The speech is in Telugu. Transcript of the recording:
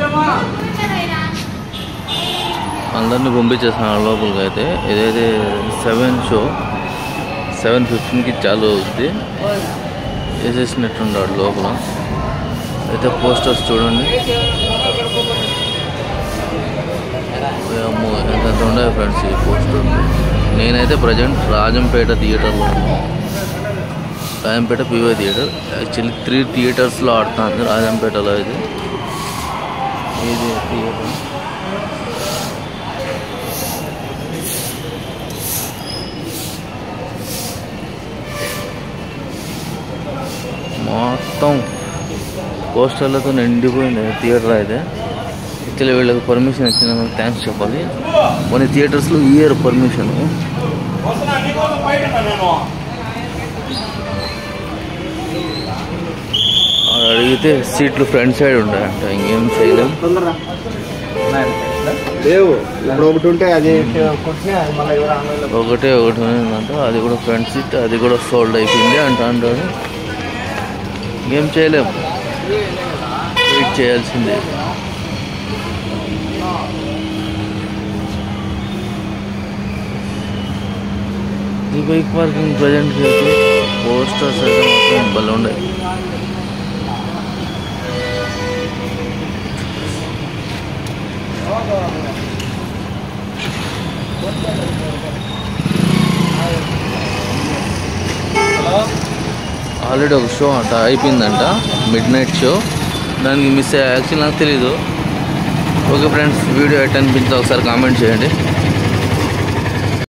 అందరినీ పంపించేస్తున్నాడు లోపలికి. అయితే ఇదైతే 7 షో 7:15కి చాలు అవుద్ది. వేసేసినట్టున్నాడు లోపల. అయితే పోస్టర్స్ చూడండి, ఎంత ఉన్నాయి ఫ్రెండ్స్ ఈ పోస్టర్. నేనైతే ప్రజెంట్ రాజంపేట థియేటర్లో ఉన్నాను. Rajampet PY theatre. యాక్చువల్లీ 3 థియేటర్స్లో ఆడుతుంది రాజంపేటలో. ఇది థియేటర్. మొత్తం పోస్టర్లతో నిండిపోయింది థియేటర్. అయితే యాక్చువల్లీ వీళ్ళకి పర్మిషన్ ఇచ్చినందుకు థ్యాంక్స్ చెప్పాలి. కొన్ని థియేటర్స్లో ఇయర్ పర్మిషన్. అడిగితే సీట్లు ఫ్రంట్ సైడ్ ఉంటాయంట, ఇంకేం చేయలేము. ఒకటే ఒకటి ఉందంట, అది కూడా ఫ్రంట్ సీట్, అది కూడా సోల్డ్ అయిపోయింది అంటాడు. ఇంకేం చేయలేము, వెయిట్ చేయాల్సిందే. ఈ బైక్ పార్కింగ్ ప్రజెంట్ అయితే పోస్టర్స్ అయితే మొత్తం భలే ఉన్నాయి. ఆల్రెడీ ఒక షో అంట అయిపోయిందంట, మిడ్ నైట్ షో. దానికి మిస్ అయ్యా, యాక్చువల్లీ నాకు తెలీదు. ఓకే ఫ్రెండ్స్, వీడియో ఎట్ అనిపించిందో ఒకసారి కామెంట్ చేయండి.